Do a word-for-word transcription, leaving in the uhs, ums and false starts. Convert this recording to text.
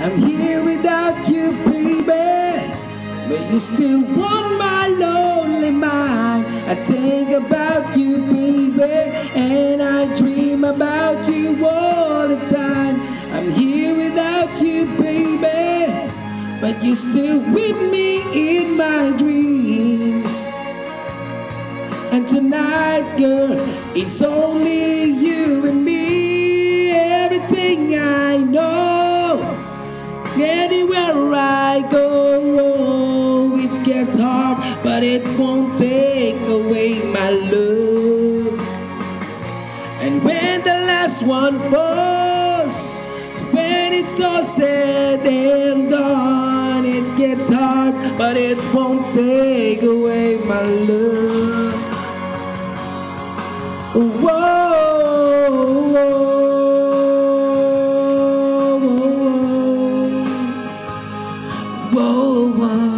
I'm here without you, baby, but you still want my lonely mind. I think about you, baby, and I dream about you all the time. I'm here without you, baby, but you're still with me in my dreams. And tonight, girl, it's only you and me. Everything I know, anywhere I go, it gets hard, but it won't take away my love. And when the last one falls, when it's all said and done, it gets hard, but it won't take away my love. Whoa, whoa, whoa, whoa.